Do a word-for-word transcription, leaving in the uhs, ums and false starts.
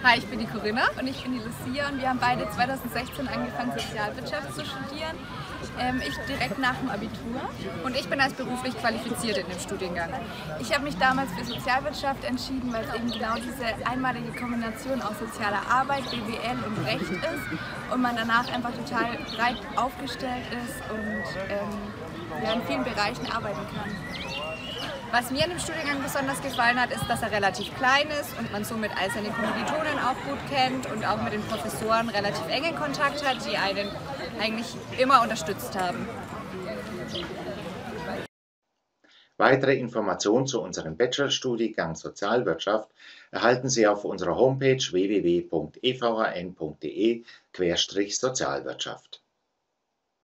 Hi, ich bin die Corinna und ich bin die Lucia und wir haben beide zweitausendsechzehn angefangen, Sozialwirtschaft zu studieren. Ähm, ich direkt nach dem Abitur und ich bin als beruflich qualifiziert in dem Studiengang. Ich habe mich damals für Sozialwirtschaft entschieden, weil es eben genau diese einmalige Kombination aus sozialer Arbeit, B W L und Recht ist und man danach einfach total breit aufgestellt ist und ähm, ja, in vielen Bereichen arbeiten kann. Was mir an dem Studiengang besonders gefallen hat, ist, dass er relativ klein ist und man somit all seine Kommilitonen auch gut kennt und auch mit den Professoren relativ engen Kontakt hat, die einen eigentlich immer unterstützt haben. Weitere Informationen zu unserem Bachelorstudiengang Sozialwirtschaft erhalten Sie auf unserer Homepage w w w punkt e v h n punkt d e Sozialwirtschaft.